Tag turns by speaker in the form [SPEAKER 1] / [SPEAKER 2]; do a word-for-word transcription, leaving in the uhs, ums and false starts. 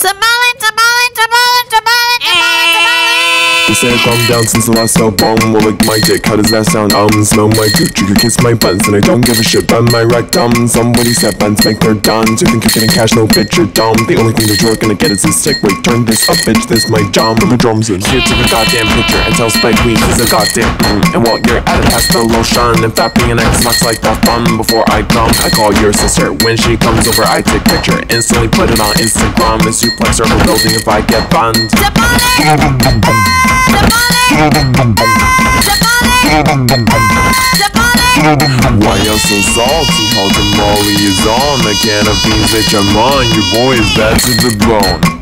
[SPEAKER 1] Tamale, tamale, tamale, tamale, tamale, tamale.
[SPEAKER 2] You say I calm down since the last album. Well, like my dick, how does that sound? Um, smell my gooch, you could kiss my buns, and I don't give a shit about my rectum. Somebody said buns make her done. So you think you're getting cash, no bitch, you're dumb. The only thing that you're gonna get is this stick. Wait, turn this up, bitch, this my jam. Put my drums in. Here, take a goddamn picture and tell Spike Lee he's a goddamn mm. And while you're at it, pass the lotion. In fact, being an ex looks like that fun. Before I come, I call your sister. When she comes over, I take picture, instantly put it on Instagram, and suplex her building if I get banned. Why you so salty? How tamale is on? A can of beans that you're on. Your boy is bad to the bone.